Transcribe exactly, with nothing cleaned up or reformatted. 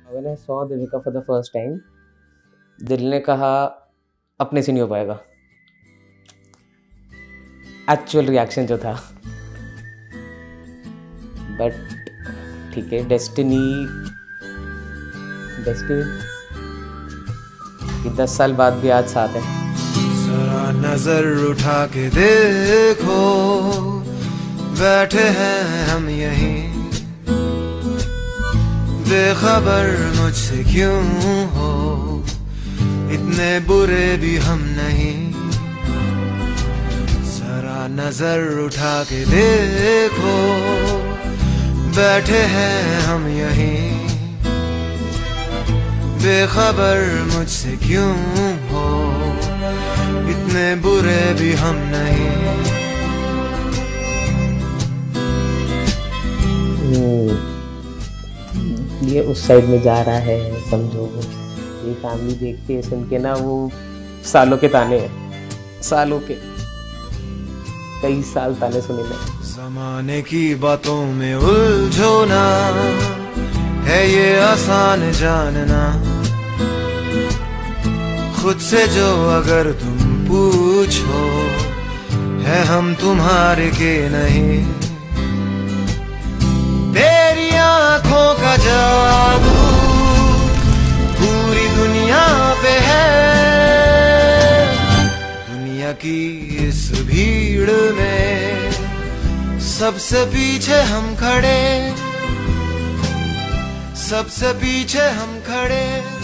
When I saw Devika for the first time, दिल ने कहा अपने से नहीं हो पाएगा। एक्चुअल रिएक्शन जो था, बट ठीक है, डेस्टिनी डेस्टिनी कि दस साल बाद भी आज साथ है। जरा नजर उठा के देखो, बैठे हैं हम यहीं, बेखबर मुझसे क्यों हो, इतने बुरे भी हम नहीं। जरा नजर उठा के देखो, बैठे हैं हम यहीं, बेखबर मुझसे क्यों हो, इतने बुरे भी हम नहीं। ये उस साइड में जा रहा है, समझो। ये फैमिली देखती है, सुन के ना, वो सालों के ताने हैं, सालों के, कई साल ताने सुने मैं। ज़माने की बातों में उलझो ना, है ये आसान जानना, खुद से जो अगर तुम पूछो, है हम तुम्हारे के नहीं। तेरी आंखों का जादू पूरी दुनिया पे है, दुनिया की इस भीड़ में सबसे पीछे हम खड़े, सबसे पीछे हम खड़े।